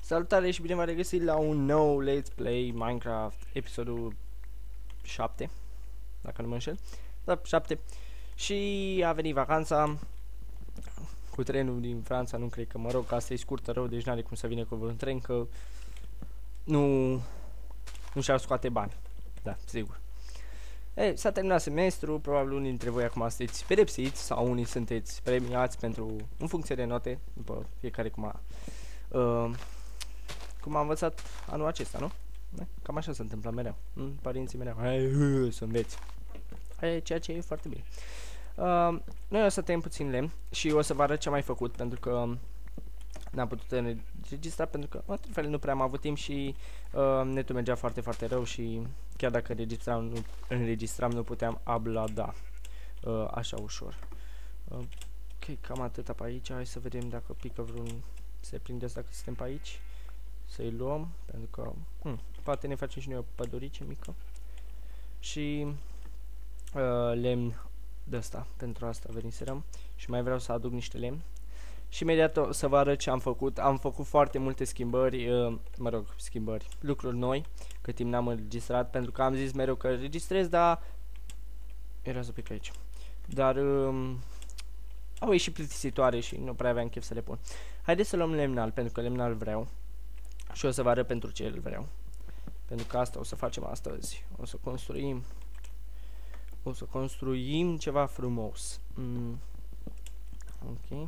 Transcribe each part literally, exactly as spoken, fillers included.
Salutare și bine v-am regăsit la un nou Let's Play Minecraft, episodul șapte, dacă nu mă înșel. Da, șapte. Și a venit vacanța cu trenul din Franța, nu cred că, mă rog, că asta e scurtă rău, deci n-are cum să vină cu vreun tren, că nu, nu și-ar scoate bani. Da, sigur. E, s-a terminat semestru, probabil unii dintre voi acum sunteți pedepsiți sau unii sunteți premiați pentru, în funcție de note, după fiecare cum a... Uh, cum am învățat anul acesta, nu? Cam așa se întâmplă mereu. Mm, părinții mereu, hai să înveți. E, ceea ce e foarte bine. Uh, noi o să tăiem puțin lemn și o să vă arăt ce am mai făcut, pentru că n-am putut înregistra, pentru că, într-un fel, nu prea am avut timp și uh, netul mergea foarte, foarte rău și chiar dacă înregistram, nu, înregistram, nu puteam ablada uh, așa ușor. Uh, ok, cam atâta pe aici. Hai să vedem dacă pică vreun... se prinde asta că suntem pe aici. Să-i luăm, pentru că hm, poate ne facem și noi o pădurice mică. Și uh, lemn de asta, pentru asta veniserăm. Și mai vreau să aduc niște lemn. Și imediat o să vă arăt ce am făcut. Am făcut foarte multe schimbări, uh, mă rog, schimbări, lucruri noi, cât timp n-am înregistrat, pentru că am zis mereu că registrez, dar era să pic aici. Dar um, au ieșit plictisitoare și nu prea aveam chef să le pun. Haideți să luăm lemnal, pentru că lemnal vreau. Și o să vă arăt pentru ce îl vreau. Pentru că asta o să facem astăzi. O să construim O să construim ceva frumos. mm. Ok.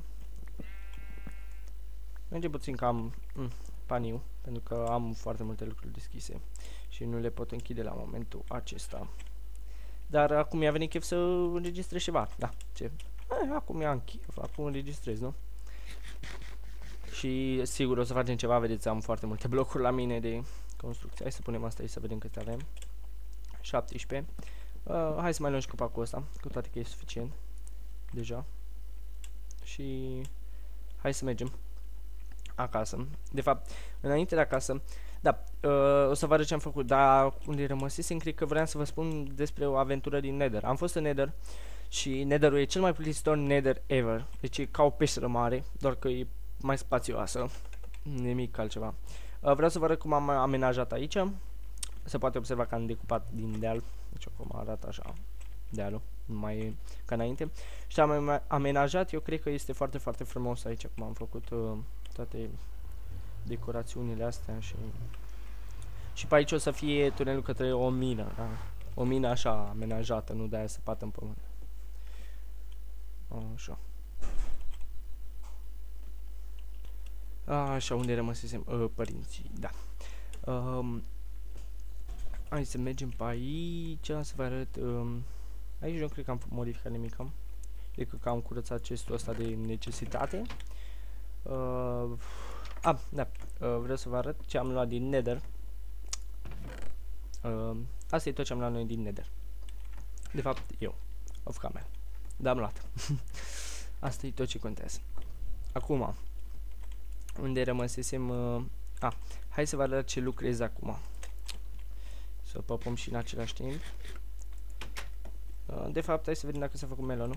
Merge puțin cam mm, paniu, pentru că am foarte multe lucruri deschise și nu le pot închide la momentul acesta. Dar acum mi-a venit chef să înregistrez ceva. Da, ce? Eh, acum mi-am chef, acum înregistrez, nu? Și sigur o să facem ceva, vedeți, am foarte multe blocuri la mine de construcție. Hai să punem asta aici să vedem câte avem. șaptesprezece. Uh, hai să mai luăm și copacul ăsta, cu toate că e suficient deja. Și hai să mergem acasă. De fapt, înainte de acasă, da, uh, o să vă arăt ce am făcut, dar unde rămăsesem, cred că vreau să vă spun despre o aventură din Nether. Am fost în Nether și Netherul e cel mai plictisitor Nether ever. Deci e ca o peșteră mare, doar că e mai spațioasă, nimic altceva. Uh, vreau să vă arăt cum am amenajat aici. Se poate observa că am decupat din deal, deci acum arată așa dealul, nu mai e ca înainte. Și am amenajat, eu cred că este foarte, foarte frumos aici, cum am făcut uh, toate decorațiunile astea și... Și pe aici o să fie tunelul către o mină, da? O mină așa amenajată, nu de-aia săpată în pământ. Așa. Așa, unde rămăsesem? Uh, părinții, da. Um, hai să mergem pe aici, să vă arăt. Um, aici nu cred că am modificat nimic, am. Cred că am curățat chestul ăsta de necesitate. Uh, a, da, uh, vreau să vă arăt ce am luat din Nether. Uh, asta e tot ce am luat noi din Nether. De fapt, eu, off camera. Dar am luat. Asta e tot ce contează. Acum, unde rămăsesem... Uh, a, hai să vă arăt ce lucrez acum. Să păpăm și în același timp. Uh, de fapt, hai să vedem dacă s-a făcut melonul.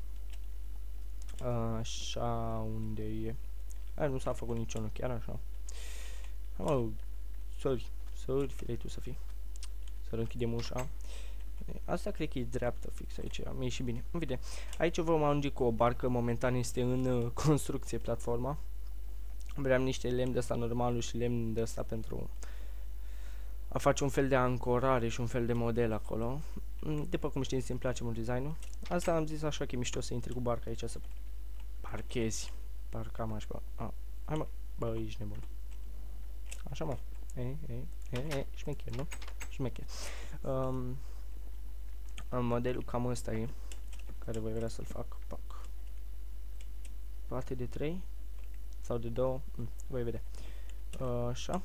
Uh, așa, unde e? A, nu s-a făcut niciunul, chiar așa. Oh, sorry, sorry, filei tu să fii. Să închidem ușa. Asta cred că e dreaptă fix aici, mi-e și bine. În fine, aici vom ajunge cu o barcă, momentan este în uh, construcție platforma. Vreau niște lemn de asta normal și lemn de asta pentru a face un fel de ancorare și un fel de model acolo. După cum știți, îmi place mult designul. Asta am zis așa că e mișto să intri cu barca aici, să parchezi. Parcam așa. A, hai mă, bă, ești nebun. Așa mă. E, e, e, e, șmecher, nu? Șmecher. Um, modelul cam ăsta e, care voi vrea să-l fac. Pac. Poate de trei sau de două, mm, voi vedea. Uh, așa.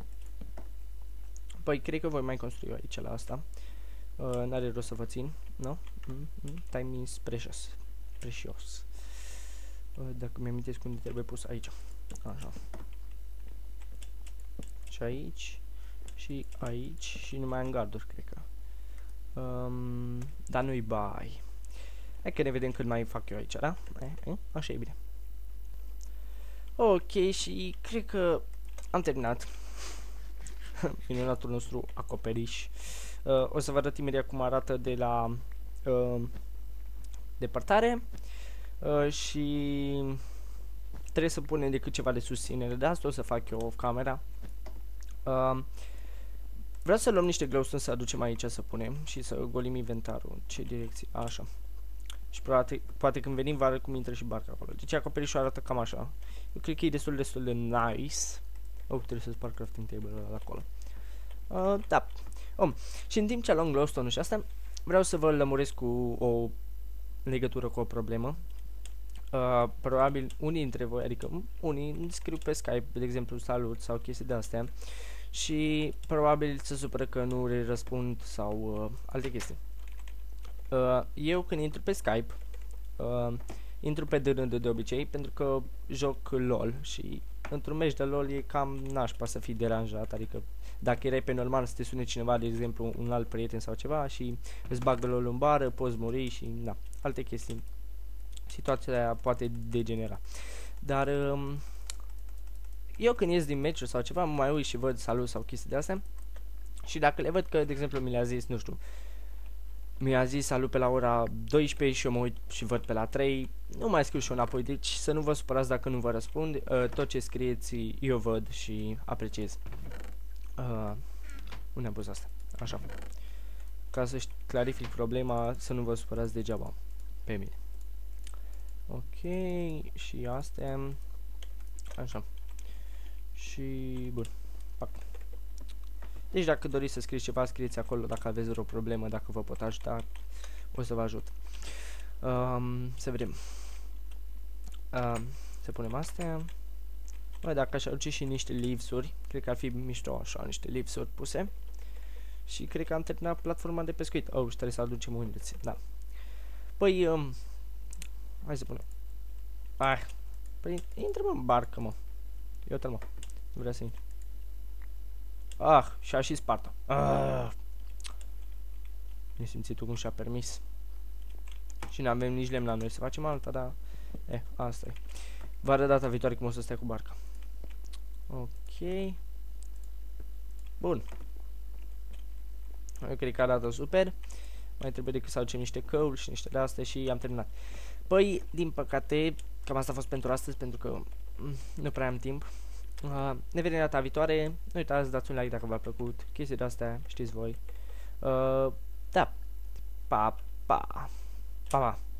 Păi, cred că voi mai construi eu aici la asta. Uh, N-are rost să vă țin, nu? Mm, mm, time is precious. Precious. Uh, dacă mi-amintesc unde trebuie pus, aici. Așa. Și aici. Și aici. Și nu mai am garduri, cred că. Um, dar nu-i bai. Hai că ne vedem când mai fac eu aici, da? E, e? Așa e bine. Ok, și cred că am terminat. Minunatul nostru acoperiș. Uh, o să vă arăt imediat cum arată de la uh, depărtare uh, și trebuie să punem decât ceva de susținere. De asta o să fac eu off camera. Uh, vreau să luăm niște glowstone să aducem aici să punem și să golim inventarul. Ce direcție? Așa. Și poate, poate când venim va cum intră și barca acolo. Deci acoperișul arată cam așa. Eu cred că e destul, destul de nice. Oh, trebuie să sparg crafting table-ul ăla acolo. Uh, da. Oh. Și în timp ce luăm glowstone-ul și asta, vreau să vă lămuresc cu o legătură cu o problemă. Uh, probabil unii dintre voi, adică unii îmi scriu pe Skype, de exemplu, salut sau chestii de astea. Și probabil se supără că nu le răspund sau uh, alte chestii. Uh, eu când intru pe Skype, uh, intru pe D N D de obicei pentru că joc LOL și într-un meci de LOL e cam nașpa să fii deranjat, adică dacă erai pe normal să te sune cineva, de exemplu un alt prieten sau ceva și îți bagă LOL în bară, poți muri și na, alte chestii. Situația aia poate degenera. Dar um, eu când ies din meciuri sau ceva, mă mai uit și văd salut sau chestii de astea și dacă le văd că, de exemplu, mi le-a zis, nu știu, mi-a zis salut pe la ora douăsprezece și eu mă uit și văd pe la trei, nu mai scriu și eu înapoi, deci să nu vă supărați dacă nu vă răspund, uh, tot ce scrieți eu văd și apreciez. Uh, unde am pus asta? Așa. Ca să clarific problema, să nu vă supărați degeaba pe mine. Ok, și astea, așa. Și, bun, fac. Deci dacă doriți să scrieți ceva, scrieți acolo dacă aveți vreo problemă, dacă vă pot ajuta, o să vă ajut. Um, să vedem. Um, să punem astea. Bă, dacă aș aduce și niște leaves-uri, cred că ar fi mișto așa, niște leaves-uri puse. Și cred că am terminat platforma de pescuit. Oh, și trebuie să aducem undeți, da. Păi, um, hai să punem. Ah, păi intrăm în barcă, mă. Iată-l, mă. Nu vrea să intru. Ah, și-a și spart-o. Ah. Nesimțitul cum și-a permis. Și nu avem nici lemn la noi să facem alta, dar... Eh, asta e. Vă arăt data viitoare cum o să stea cu barca. Ok. Bun. Eu cred că arată super. Mai trebuie decât să aducem niște căuri și niște de-astea și am terminat. Păi, din păcate, cam asta a fost pentru astăzi, pentru că mm, nu prea am timp. Uh, ne vedem data viitoare. Nu uitați, dați un like dacă v-a plăcut. Chestii de-astea, știți voi. Uh, da. Pa, pa. Pa, pa.